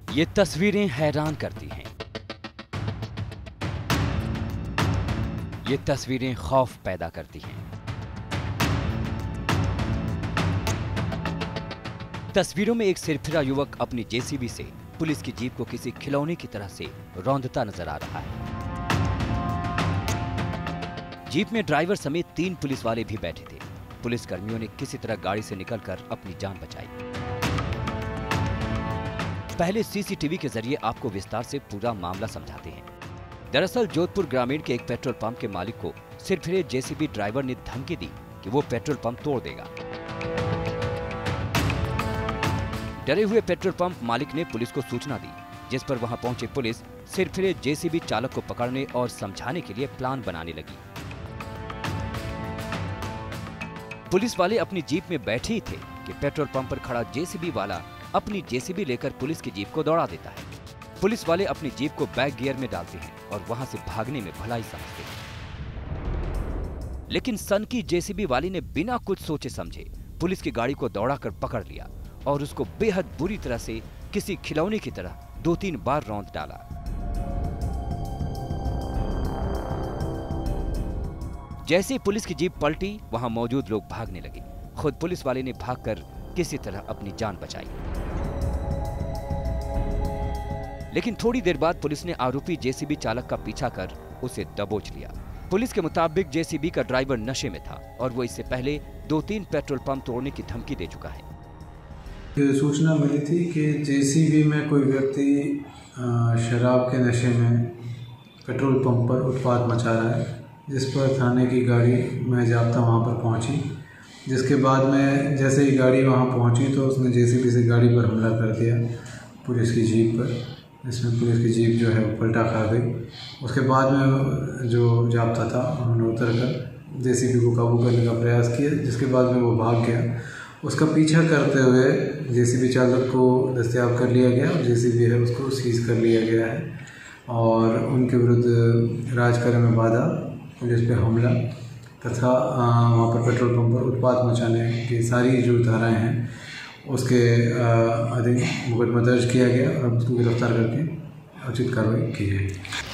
ये तस्वीरें हैरान करती हैं। ये तस्वीरें खौफ पैदा करती हैं। तस्वीरों में एक सिरफिरा युवक अपनी जेसीबी से पुलिस की जीप को किसी खिलौने की तरह से रौंदता नजर आ रहा है। जीप में ड्राइवर समेत 3 पुलिस वाले भी बैठे थे। पुलिस कर्मियों ने किसी तरह गाड़ी से निकलकर अपनी जान बचाई। पहले सीसीटीवी के जरिए आपको विस्तार से पूरा मामला समझाते हैं। दरअसल जोधपुर ग्रामीण के एक पेट्रोल पंप के मालिक को सिरफिरे जेसीबी ड्राइवर ने धमकी दी कि वो पेट्रोल पंप तोड़ देगा। डरे हुए पेट्रोल पंप मालिक ने पुलिस को सूचना दी, जिस पर वहां पहुंचे पुलिस सिरफिरे जेसीबी चालक को पकड़ने और समझाने के लिए प्लान बनाने लगी। पुलिस वाले अपनी जीप में बैठे ही थे कि पेट्रोल पंप पर खड़ा जेसीबी वाला अपनी जेसीबी लेकर पुलिस की जीप को दौड़ा देता है। पुलिस वाले अपनी जीप को बैक गियर में डालते हैं और वहां से भागने में भलाई समझते हैं। लेकिन सनकी जेसीबी वाले ने बिना कुछ सोचे समझे पुलिस की गाड़ी को दौड़ाकर पकड़ लिया और उसको बेहद बुरी तरह से किसी खिलौने की तरह 2-3 बार रौंद डाला। जैसे पुलिस की जीप पलटी, वहां मौजूद लोग भागने लगे। खुद पुलिस वाले ने भागकर किसी तरह अपनी जान बचाई। लेकिन थोड़ी देर बाद पुलिस ने आरोपी जेसीबी चालक का पीछा कर उसे दबोच लिया। पुलिस के मुताबिक जेसीबी का ड्राइवर नशे में था और वो इससे पहले 2-3 पेट्रोल पंप तोड़ने की धमकी दे चुका है। सूचना मिली थी कि जेसीबी में कोई व्यक्ति शराब के नशे में पेट्रोल पंप पर उत्पात मचा रहा है, जिस पर थाने की गाड़ी में जाब्ता वहां पर पहुंची। जिसके बाद में जैसे ही गाड़ी वहां पहुंची तो उसने जेसीबी से गाड़ी पर हमला कर दिया, पुलिस की जीप पर, जिसमें पुलिस की जीप जो है पलटा खा गई। उसके बाद में जो जाब्ता था उन्होंने उतर कर जेसीबी को काबू करने का प्रयास किया, जिसके बाद में वो भाग गया। उसका पीछा करते हुए जेसीबी चालक को दस्तयाब कर लिया गया और जेसीबी है उसको सीज कर लिया गया है और उनके विरुद्ध राजकार्य में बाधा, पुलिस पे हमला तथा वहाँ पर पेट्रोल पंप पर उत्पात मचाने की सारी जो धाराएं हैं उसके अधीन मुकदमा दर्ज किया गया और उसको गिरफ्तार करके उचित कार्रवाई की जाएगी।